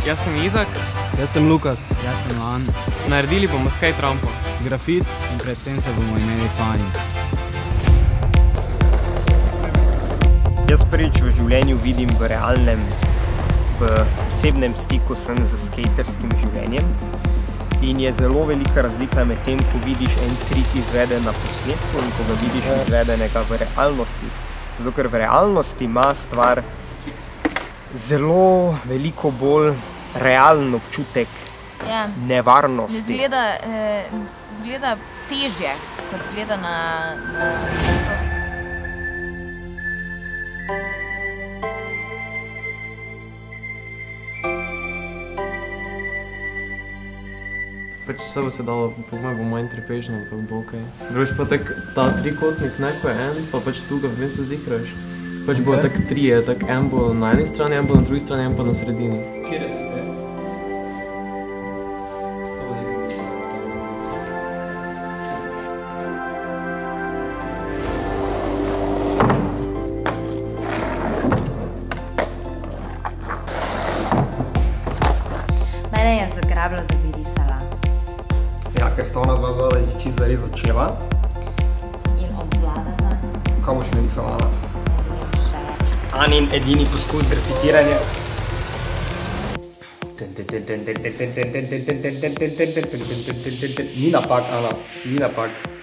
Jaz sem Izak. Jaz sem Lukas. Jaz sem Lan. Naredili bomo skate rampo. Grafit in predvsem se bomo imeli fajn. Jaz prvič v življenju vidim v realnem, v osebnem stiku sem z skaterskim življenjem. In je zelo velika razlika med tem, ko vidiš en trik izveden na posnetku in ko ga vidiš izvedenega v realnosti. Zato, ker v realnosti ima stvar zelo veliko bolj realen občutek nevarnosti. Zgleda težje, kot gleda na svetu. Pač vse bo se dalo, po mojem bo manj trpežno, ampak bo okej. Drugič pa tak ta trikotnik neko je en, pa pač tu ga vmes se zikraš. Pač bo tak trije, tak en bo na eni strani, en bo na drugi strani, en pa na sredini. Kjer je super? Mene je zagrabilo, da bi risala. Ja, ker sta ona dva vlada že čisto zares začela. In obvladala. Kaj boš narisovala? Še. Anin edini poskus grafitiranja. Ni napak, Ana, ni napak.